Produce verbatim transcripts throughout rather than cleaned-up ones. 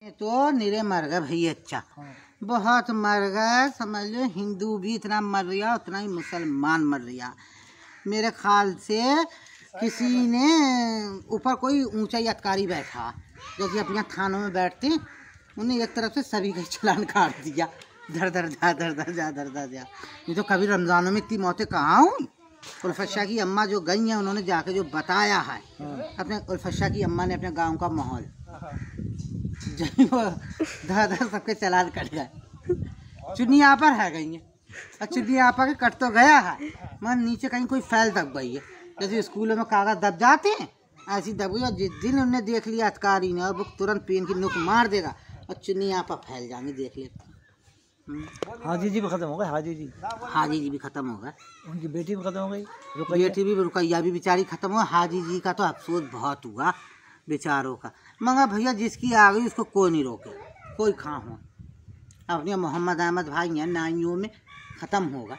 तो निरे मर गए भैया, अच्छा बहुत मर गए, समझ लो। हिंदू भी इतना मर रहा उतना ही मुसलमान मर रहा। मेरे ख्याल से किसी ने ऊपर कोई ऊंचा अधिकारी बैठा, जो कि अपने थानों में बैठते, उन्हें एक तरफ से सभी का चलान काट दिया, धर धर जा धर धर जा धर धर जा। ये तो कभी रमज़ानों में इतनी मौतें कहाँ हुई। उल्फशा की अम्मा जो गई हैं, उन्होंने जाके जो बताया है, अपने उल्फशा की अम्मा ने अपने गांव का माहौल, जब वो धर धर सबके चलान कट गए। चुन्नी आपा है गई है, और चुन्नी आपा के कट तो गया है, मगर नीचे कहीं कोई फैल दब गई है। जैसे स्कूलों में कागज दब जाते हैं, ऐसी दब गई। और जिस दिन उनने देख लिया अधिकारी ने, और वो तुरंत पेन की नोक मार देगा और चुन्नी आपा फैल जाएंगे, देख लेते। हाजी जी भी खत्म हो गए, हाजी जी हाजी जी भी खत्म हो गए, उनकी बेटी भी खत्म हो गई, बेटी भी, रुकैया भी बेचारी खत्म हुआ। हाजी जी का तो अफसोस बहुत हुआ बेचारों का, मगर भैया जिसकी आ गई उसको कोई नहीं रोके, कोई खा हो। अपने मोहम्मद अहमद भाई हैं नाइयों में, ख़त्म होगा।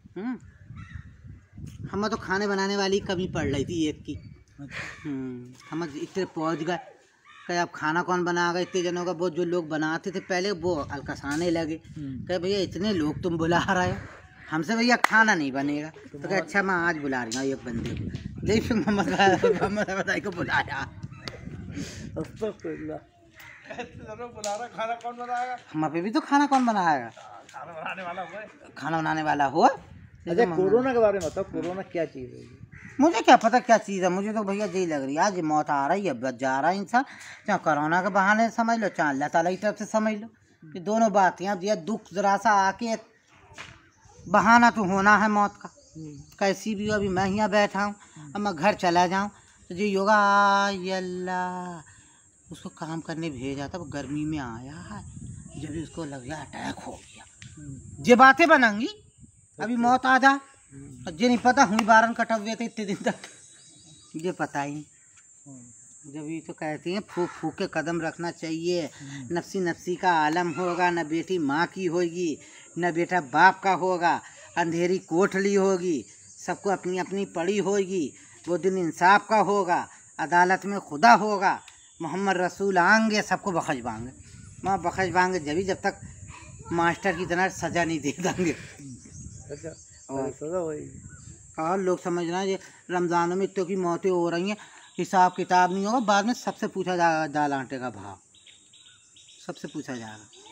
हमें तो खाने बनाने वाली कमी पड़ रही थी एक की। हम इतने पहुँच गए कहे अब खाना कौन बनाएगा इतने जनों का। वो जो लोग बनाते थे पहले वो अलकसाने लगे, कहे भैया इतने लोग तुम बुला रहे हो, हमसे भैया खाना नहीं बनेगा। तो कहे अच्छा मैं आज बुला रही हूँ एक बंदे को, देख मोहम्मद मोहम्मद भाई को बुलाया। खाना कौन बनाएगा, हम पे भी तो खाना कौन बनाएगा, खाना बनाने वाला हो, खाना बनाने वाला हो। अच्छा कोरोना के बारे में बताओ, कोरोना क्या चीज़ है? मुझे क्या पता क्या चीज़ है, मुझे तो भैया यही लग रही है आज मौत आ रही है, बच जा रहा है इंसान। चाहे कोरोना के बहाने समझ लो, चाहे अल्लाह ताला की तरफ से समझ लो, कि दोनों बात हैं। अब ये दुख जरा सा आके बहाना तो होना है मौत का, कैसी भी हो। अभी मैं यहाँ बैठा हूँ, अब मैं घर चला जाऊँ तो जो योगा अल्लाह उसको काम करने भेजा था, वो गर्मी में आया है, जब उसको लग गया अटैक हो गया। ये बातें बनाएंगी अभी मौत आ जा, जे नहीं पता हुई बारन कटा हुए थे इतने दिन तक, ये पता ही। जब ये तो कहती हैं फूक फूक के कदम रखना चाहिए। नफसी नफसी का आलम होगा, न बेटी माँ की होगी न बेटा बाप का होगा, अंधेरी कोठली होगी, सबको अपनी अपनी पड़ी होगी। वो दिन इंसाफ का होगा, अदालत में खुदा होगा, मोहम्मद रसूल आएंगे, सबको बख्श बांगे। माँ बख्श बांगे जब जब तक मास्टर की तरह सज़ा नहीं दे देंगे। अच्छा और सजा होगी। और लोग समझना ये रमज़ानों में इतों की मौतें हो रही हैं, हिसाब किताब नहीं होगा, बाद में सबसे पूछा जाएगा दाल आटे का भाव, सबसे पूछा जाएगा।